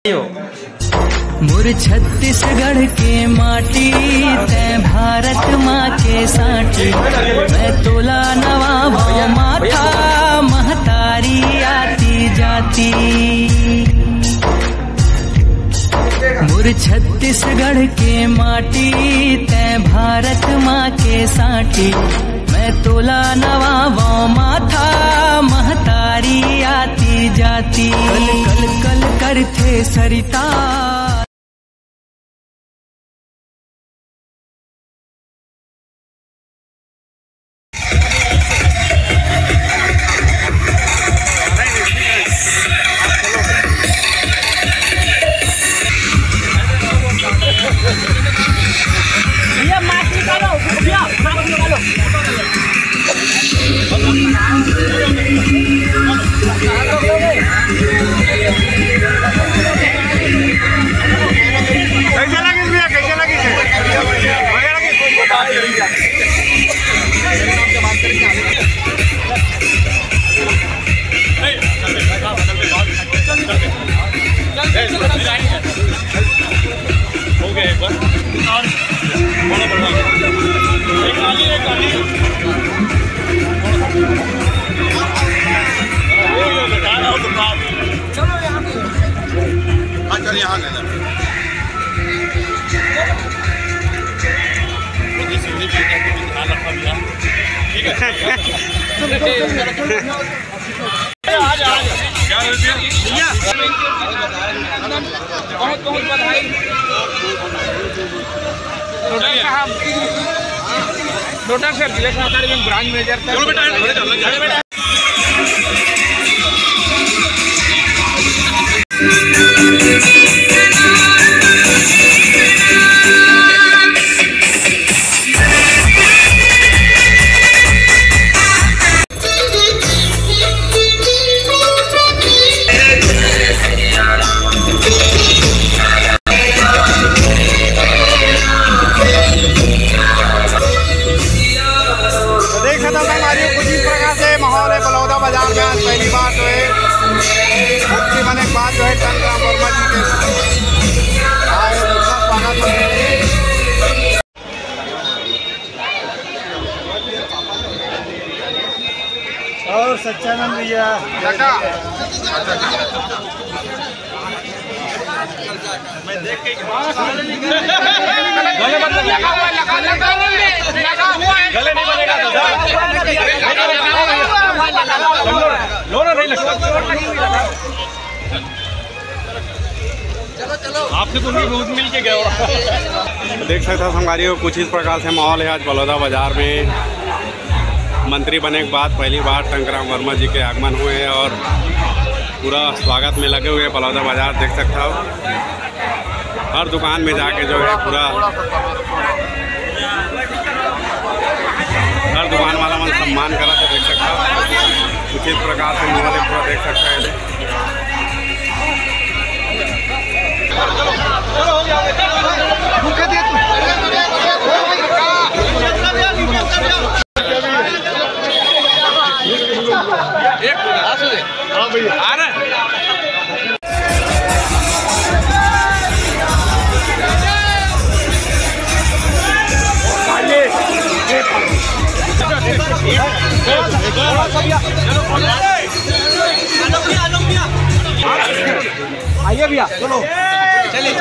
मोर छत्तीसगढ़ के माटी तै भारत माँ के साटी, मैं तोला नवाबों माथा महतारी आती जाती। मोर छत्तीसगढ़ के माटी तै भारत माँ के साटी, मैं तोला नवाबों माथा महतारी आती जाती। कल कल कल करथे सरिता बहुत बहुत बधाई। नोटा सर जिला सहकारी बैंक ब्रांच मैनेजर। माहौल है बलौदा बाजार में आज पहली बार जो है मुक्ति बने के बाद जो है टंकराम वर्मा जी के स्वागत और सच्चानंद भैया मैं देख के गले नहीं बनेगा आपसे तो रोज मिल के गए। देख सकते हो संगारियों, कुछ इस प्रकार से माहौल है आज बलौदा बाजार में। मंत्री बने के बाद पहली बार टंकराम वर्मा जी के आगमन हुए हैं और पूरा स्वागत में लगे हुए हैं बलौदा बाजार। देख सकता हो हर दुकान में जाके जो है पूरा हर दुकान वाला मन सम्मान करा तो देख सकता हो कुछ इस प्रकार से माहौल पूरा देख सकता है। हाँ भैया आ रहे आइए भैया चलो चलिए।